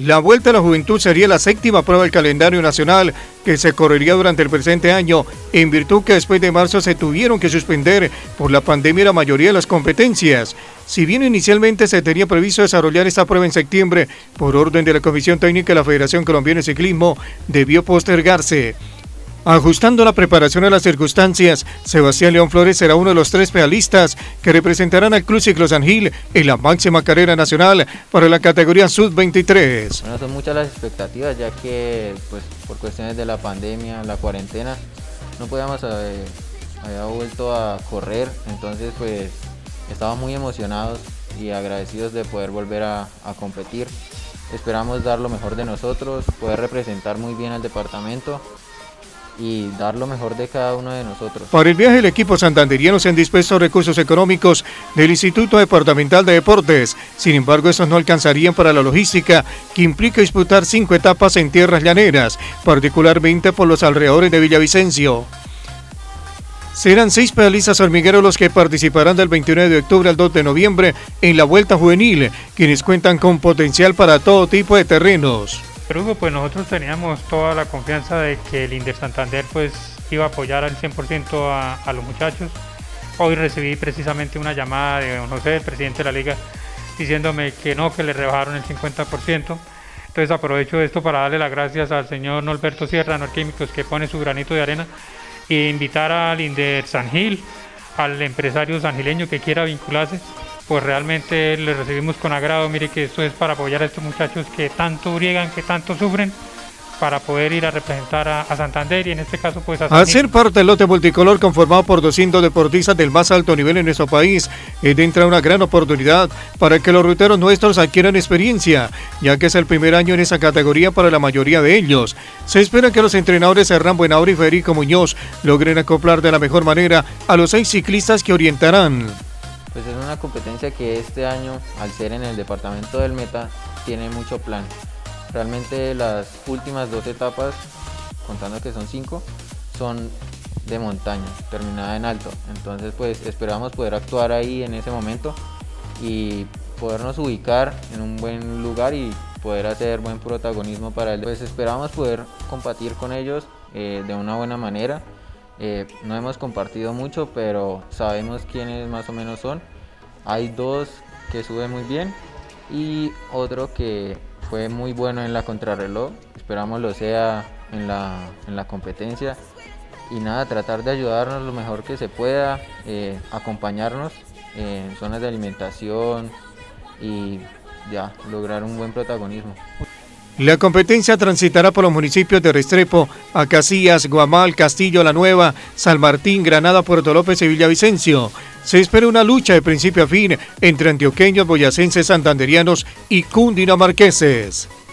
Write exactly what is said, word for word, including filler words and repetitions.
La Vuelta a la Juventud sería la séptima prueba del calendario nacional que se correría durante el presente año, en virtud que después de marzo se tuvieron que suspender por la pandemia la mayoría de las competencias. Si bien inicialmente se tenía previsto desarrollar esta prueba en septiembre, por orden de la Comisión Técnica de la Federación Colombiana de Ciclismo, debió postergarse. Ajustando la preparación a las circunstancias, Sebastián León Flores será uno de los tres pedalistas que representarán al Club Ciclo San Gil en la máxima carrera nacional para la categoría sub veintitrés. Bueno, son muchas las expectativas, ya que pues, por cuestiones de la pandemia, la cuarentena, no podíamos haber, haber vuelto a correr, entonces pues estábamos muy emocionados y agradecidos de poder volver a, a competir. Esperamos dar lo mejor de nosotros, poder representar muy bien al departamento y dar lo mejor de cada uno de nosotros. Para el viaje, el equipo santanderiano se han dispuesto recursos económicos del Instituto Departamental de Deportes. Sin embargo, estos no alcanzarían para la logística que implica disputar cinco etapas en tierras llaneras, particularmente por los alrededores de Villavicencio. Serán seis pedalistas hormigueros los que participarán del veintinueve de octubre al dos de noviembre en la Vuelta Juvenil, quienes cuentan con potencial para todo tipo de terrenos. Pero Hugo, pues nosotros teníamos toda la confianza de que el Inder Santander pues iba a apoyar al cien por ciento a, a los muchachos. Hoy recibí precisamente una llamada de don José, el presidente de la liga, diciéndome que no, que le rebajaron el cincuenta por ciento. Entonces aprovecho esto para darle las gracias al señor Norberto Sierra, Norquímicos, que pone su granito de arena, e invitar al Inder San Gil, al empresario sangileño que quiera vincularse, pues realmente le recibimos con agrado. Mire que esto es para apoyar a estos muchachos que tanto briegan, que tanto sufren, para poder ir a representar a, a Santander y en este caso pues a San Gil. Al ser parte del lote multicolor conformado por doscientos deportistas del más alto nivel en nuestro país, es de entrar una gran oportunidad para que los ruteros nuestros adquieran experiencia, ya que es el primer año en esa categoría para la mayoría de ellos. Se espera que los entrenadores Hernán Buenaura y Federico Muñoz logren acoplar de la mejor manera a los seis ciclistas que orientarán. Pues es una competencia que este año, al ser en el departamento del Meta, tiene mucho plan. Realmente las últimas dos etapas, contando que son cinco, son de montaña, terminada en alto. Entonces pues esperamos poder actuar ahí en ese momento y podernos ubicar en un buen lugar y poder hacer buen protagonismo para él. Pues esperamos poder competir con ellos eh, de una buena manera. Eh, no hemos compartido mucho, pero sabemos quiénes más o menos son. Hay dos que suben muy bien y otro que fue muy bueno en la contrarreloj. Esperamos lo sea en la, en la competencia. Y nada, tratar de ayudarnos lo mejor que se pueda, eh, acompañarnos en zonas de alimentación y ya, lograr un buen protagonismo. La competencia transitará por los municipios de Restrepo, Acacias, Guamal, Castillo La Nueva, San Martín, Granada, Puerto López y Villavicencio. Se espera una lucha de principio a fin entre antioqueños, boyacenses, santanderianos y cundinamarqueses.